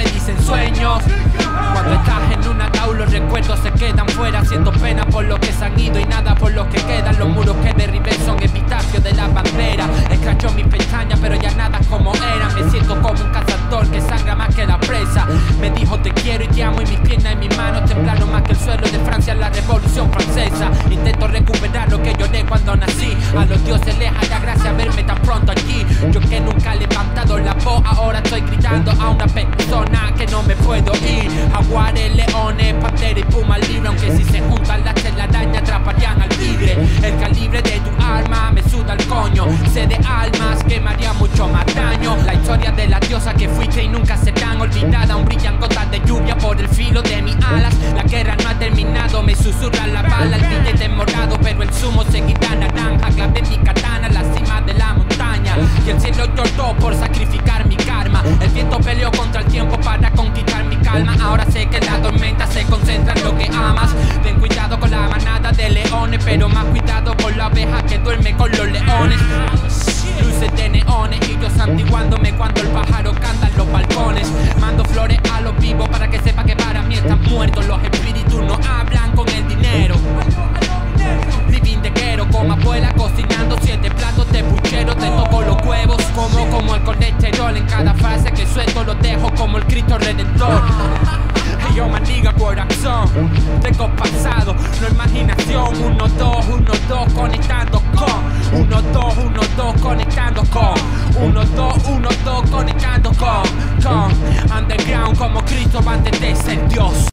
me dicen sueños. Cuando estás en un ataúd los recuerdos se quedan fuera. Siento pena por los que se han ido y nada por los que quedan. Los muros que derribé son epitafios de la bandera. Escrachó mis pestañas pero ya nada es como eran. Me siento como un cazador que sangra más que la presa. Me dijo te quiero y te amo y mis piernas y mis manos temblaron más que el suelo de Francia en la Revolución Francesa. Intento recuperar lo que lloré cuando nací. A los dioses les haga gracia verme tan pronto aquí. Yo que nunca he levantado la voz, ahora estoy gritando a una persona que no me puedo ir. Jaguares, leones, pantera y puma libre. Aunque si se juntan las telarañas atraparían al tigre. El calibre de tu arma me suda el coño. Sé de almas que me haría mucho más daño. La historia de la diosa que fuiste y nunca serán olvidadas. Aún brillan gotas de lluvia por el filo de mis alas. La guerra no ha terminado, me susurra la bala. El billete morado pero el zumo seguirá naranja. Clavé mi katana a la cima de la montaña y el cielo lloró por sacrificar mi karma. El viento peleó contra el tiempo para conquistar mi calma. Ahora sé que la tormenta se concentra en lo que amas. Ten cuidado con la manada de leones, pero más cuidado con la abeja que duerme con los leones. Luces de neones y yo santiguándome cuando el pájaro canta en los balcones. Mando flores a los vivos para que sepa que para mí están muertos. Los espíritus no hablan con el dinero. Living de guero, como abuela cocinando 7 platos de puchero. Te toco los huevos como el colesterol. En cada frase que suelto lo dejo como el Cristo Redentor. Y yo mandiga corazón, tengo pasado, no imaginación. 1, 2, 1, 2, conectado.